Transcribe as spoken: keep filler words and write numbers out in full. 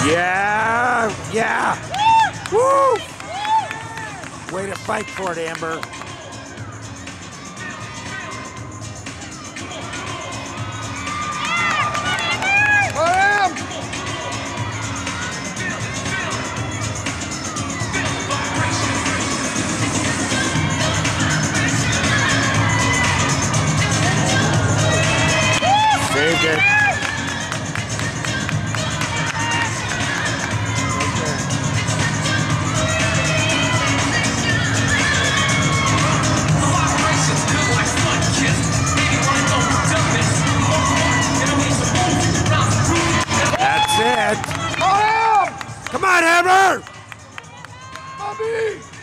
Yeah, yeah. Woo! Way to fight for it, Amber. Saved it. That's it. Come on, Amber! Bobby!